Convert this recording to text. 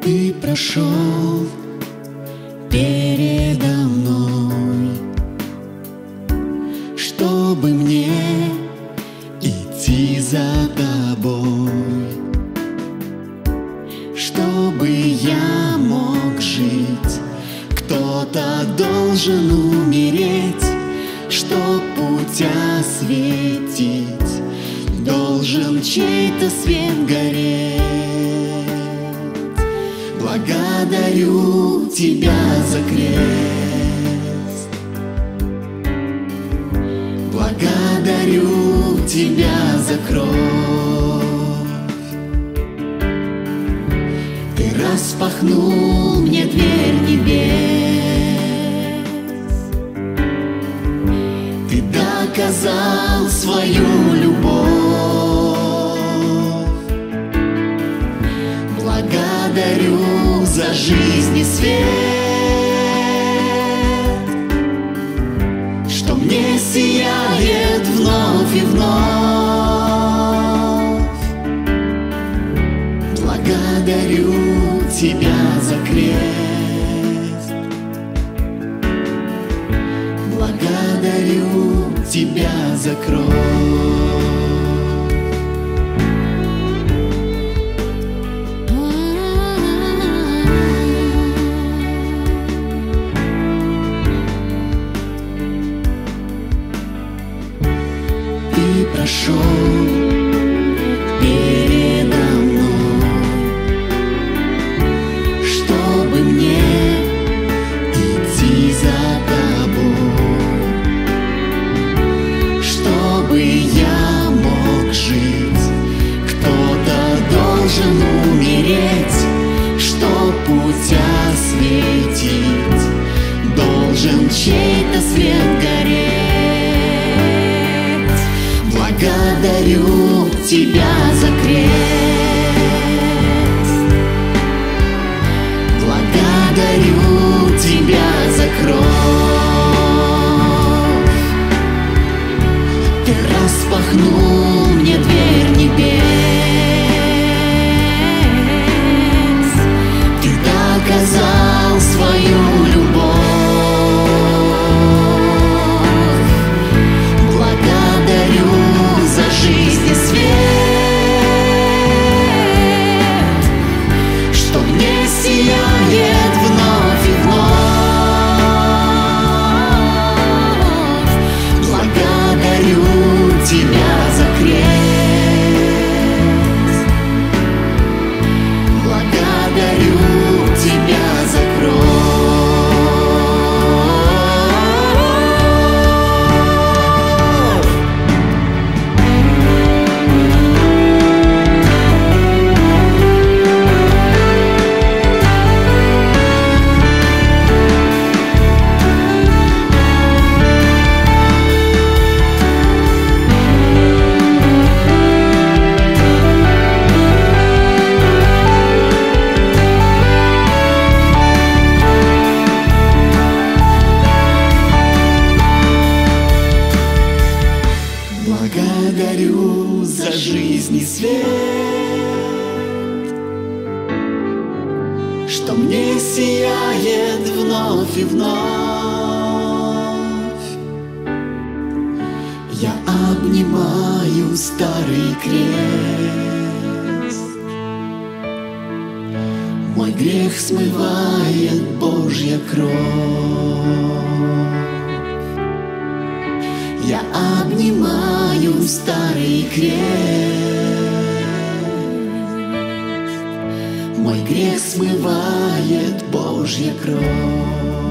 Ты прошел передо мной, чтобы мне идти за тобой, чтобы я мог жить. Кто-то должен умереть, чтоб путь осветить, должен чей-то свет гореть. Благодарю Тебя за крест, благодарю Тебя за кровь. Ты распахнул мне дверь небес, Ты доказал свою любовь. Благодарю за жизнь и свет, что мне сияет вновь и вновь. Благодарю Тебя за крест, благодарю Тебя за кровь. Ты прошел передо мной, чтобы мне идти за тобой, чтобы я мог жить. Кто-то должен умереть, чтоб путь осветить, должен чей-то свет гореть. Благодарю Тебя за крест, благодарю Тебя за кровь. Ты распахнул мне дверь небес, Ты доказал свою любовь. Благодарю за жизнь и свет, что мне сияет вновь и вновь. Благодарю Тебя за крест, благодарю Тебя за кровь. Благодарю за жизнь и свет, что мне сияет вновь и вновь. Я обнимаю старый крест, мой грех смывает Божья кровь. Я обнимаю старый крест, мой грех смывает Божья кровь.